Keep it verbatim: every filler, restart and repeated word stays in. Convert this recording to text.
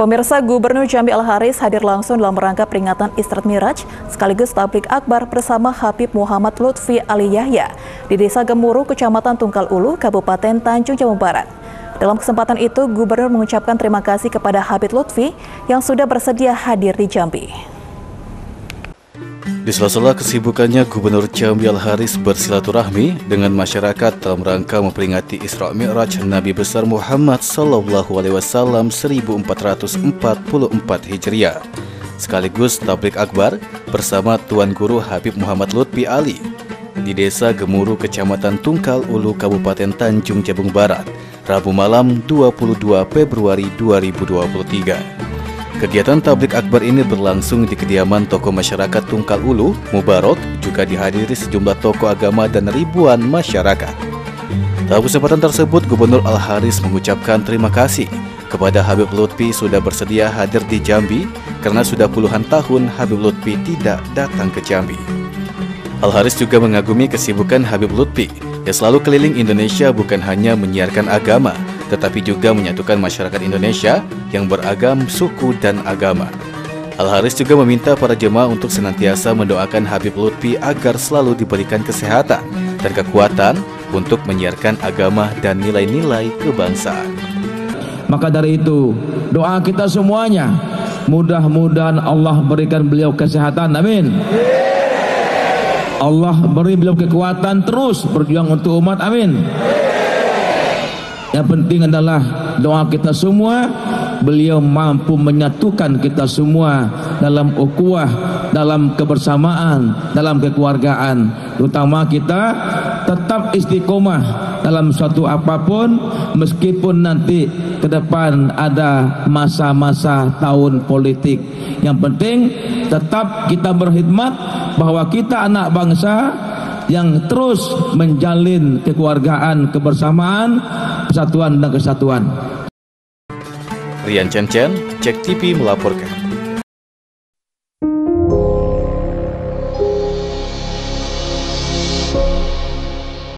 Pemirsa, Gubernur Jambi Al-Haris hadir langsung dalam rangka peringatan Isra Miraj sekaligus tablik akbar bersama Habib Muhammad Lutfi Ali Yahya di Desa Gemuruh, Kecamatan Tungkal Ulu, Kabupaten Tanjung Jabung Barat. Dalam kesempatan itu, Gubernur mengucapkan terima kasih kepada Habib Lutfi yang sudah bersedia hadir di Jambi. Di sela-sela kesibukannya, Gubernur Jambi Al-Haris bersilaturahmi dengan masyarakat dalam rangka memperingati Isra Mi'raj Nabi besar Muhammad Sallallahu Alaihi Wasallam seribu empat ratus empat puluh empat Hijriah, sekaligus tablik akbar bersama Tuan Guru Habib Muhammad Lutfi Ali di Desa Gemuruh, Kecamatan Tungkal Ulu, Kabupaten Tanjung Jabung Barat, Rabu malam dua puluh dua Februari dua ribu dua puluh tiga. Kegiatan tablik akbar ini berlangsung di kediaman tokoh masyarakat Tungkal Ulu, Mubarok, juga dihadiri sejumlah tokoh agama dan ribuan masyarakat. Dalam kesempatan tersebut, Gubernur Al-Haris mengucapkan terima kasih kepada Habib Lutfi sudah bersedia hadir di Jambi karena sudah puluhan tahun Habib Lutfi tidak datang ke Jambi. Al-Haris juga mengagumi kesibukan Habib Lutfi yang selalu keliling Indonesia bukan hanya menyiarkan agama, tetapi juga menyatukan masyarakat Indonesia yang beragam suku dan agama. Al-Haris juga meminta para jemaah untuk senantiasa mendoakan Habib Lutfi agar selalu diberikan kesehatan dan kekuatan untuk menyiarkan agama dan nilai-nilai kebangsaan. Maka dari itu, doa kita semuanya, mudah-mudahan Allah berikan beliau kesehatan, amin. Allah beri beliau kekuatan terus berjuang untuk umat, amin. Yang penting adalah doa kita semua, beliau mampu menyatukan kita semua dalam ukhuwah, dalam kebersamaan, dalam kekeluargaan. Terutama kita tetap istiqomah dalam suatu apapun, meskipun nanti ke depan ada masa-masa tahun politik. Yang penting tetap kita berkhidmat bahwa kita anak bangsa yang terus menjalin kekeluargaan, kebersamaan, persatuan dan kesatuan. Rian Chen Chen, Cek T V melaporkan.